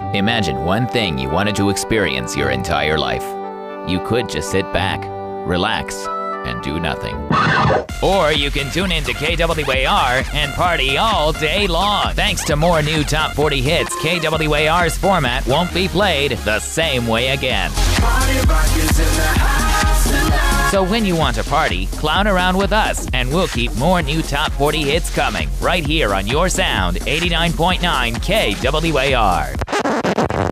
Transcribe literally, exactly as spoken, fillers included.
Imagine one thing you wanted to experience your entire life. You could just sit back, relax, and do nothing. Or you can tune in to K W A R and party all day long. Thanks to more new top forty hits, K W A R's format won't be played the same way again. So when you want to party, clown around with us, and we'll keep more new top forty hits coming right here on your sound, eighty-nine point nine K W A R.